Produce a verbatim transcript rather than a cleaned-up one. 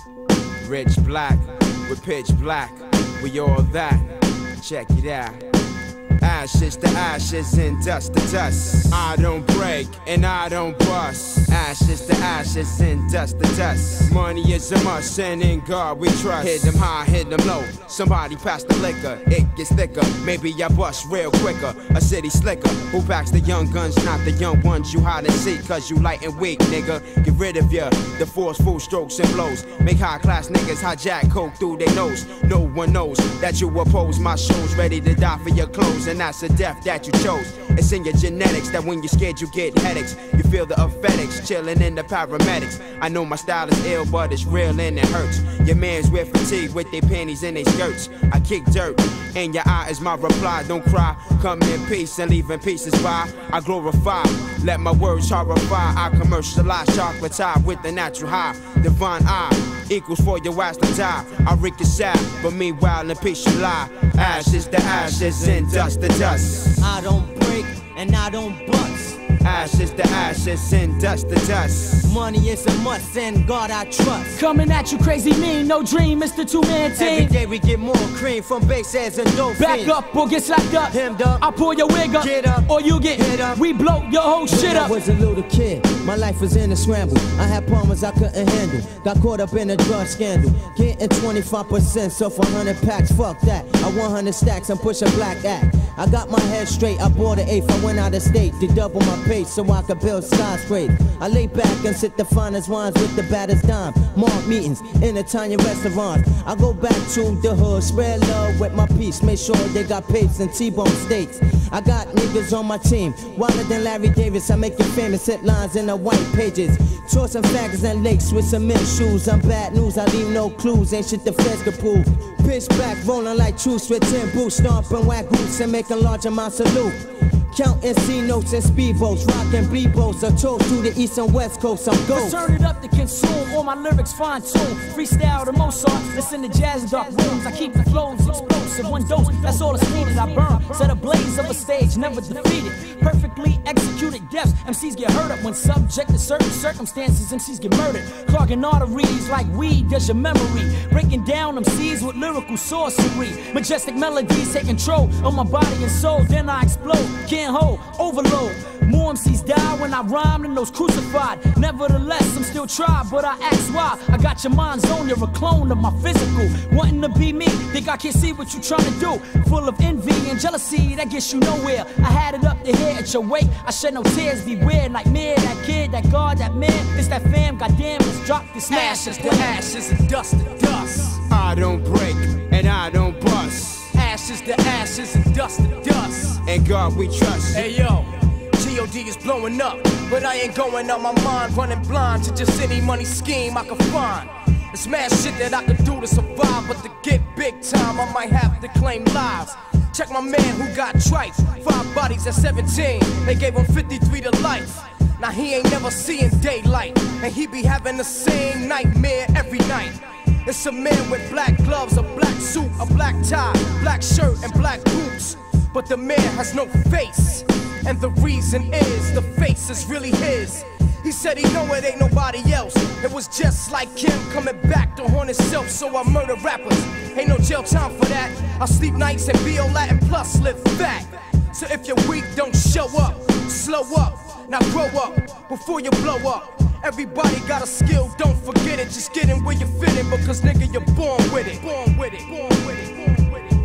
Rich black with pitch black, we all that. Check it out. Ashes to ashes and dust to dust. I don't break and I don't bust. Ashes to ashes and dust to dust. Money is a must and in God we trust. Hit them high, hit them low. Somebody pass the liquor, it gets thicker. Maybe I bust real quicker. A city slicker who packs the young guns, not the young ones you hide and seek. Cause you light and weak, nigga. Get rid of ya, the forceful strokes and blows. Make high class niggas hijack coke through their nose. No one knows that you oppose my shows. Ready to die for your clothes, and that's a death that you chose. It's in your genetics that when you're scared you get headaches. You feel the effects, chilling in the paramedics. I know my style is ill, but it's real and it hurts. Your man's wear fatigue with their panties and their skirts. I kick dirt, and your eye is my reply. Don't cry, come in peace and leave in pieces by. I glorify, let my words horrify. I commercialize chocolate tie with the natural high. Divine eye equals for your ass to die. I wreak a sad, but meanwhile in peace you lie. Ashes to ashes and dust to dust. I don't break and I don't bust. Ashes to ashes and dust to dust. Money is a must and God I trust. Coming at you crazy mean, no dream, Mister Two-Man Team. Every day we get more cream from bass heads and dope Back fiends. up or get slapped up. Hemmed up. I pull your wig up. Get up. Or you get Hit up. We blow your whole shit When up. I was a little kid, my life was in a scramble. I had problems I couldn't handle. Got caught up in a drug scandal. Getting twenty-five percent off one hundred packs, fuck that. I want one hundred stacks and push a black act. I got my head straight, I bought an eighth. I went out of state to double my pace so I could build skyscrapers. I lay back and sip the finest wines with the baddest dime. Mark meetings in Italian restaurants. I go back to the hood, spread love with my peace. Make sure they got papes and T-bone steaks. I got niggas on my team, wilder than Larry Davis. I make you famous, hit lines in the white pages. Tossing faggots and lakes with cement shoes. I'm bad news, I leave no clues. Ain't shit the feds could prove. Pitch back, rolling like truce with ten boots. Stomping whack roots and making large amounts of loot. Counting C notes and speedboats, rocking B-boats. A toast to the east and west coast. I'm ghost. Turn it up to consume, all my lyrics fine tuned. Freestyle to Mozart, listen to jazz in dark rooms. I keep the flows explosive, one dose, that's all that's needed. I burn, set a blaze of a stage, never defeated. Perfectly executed deaths, M Cs get hurt up when subject to certain circumstances. M Cs get murdered, clogging arteries like weed does your memory. Breaking down M Cs with lyrical sorcery. Majestic melodies take control of my body and soul, then I explode. Can't hold, overload. More M Cs die when I rhyme than those crucified. Nevertheless, I'm still tried, but I ask why. I got your mind's on, you're a clone of my physical. Wanting to be me, think I can't see what you're trying to do. Full of envy and jealousy, that gets you nowhere. I had it up to here at your weight. I shed no tears, beware. Nightmare, that kid, that God, that man. It's that fam, goddamn, let's drop this smash. Ashes to ashes and dust to dust. I don't break and I don't bust. Ashes to ashes and dust to dust. In God we trust. Hey yo, G O D is blowing up, but I ain't going out my mind, running blind to just any money scheme I can find. It's mad shit that I could do to survive, but to get big time I might have to claim lives. Check my man who got tripe, five bodies at seventeen, they gave him fifty-three to life. Now he ain't never seeing daylight, and he be having the same nightmare every night. It's a man with black gloves, a black suit, a black tie, black shirt, and black boots. But the man has no face, and the reason is the face is really his. He said he know it ain't nobody else. It was just like him coming back to haunt himself, so I murder rappers. Ain't no jail time for that. I sleep nights and B O Latin plus live fat. So if you're weak, don't show up. Slow up, now grow up before you blow up. Everybody got a skill, don't forget it. Just get in where you fit in, because nigga, you're born with it. Born with it. Born with it. Born with it.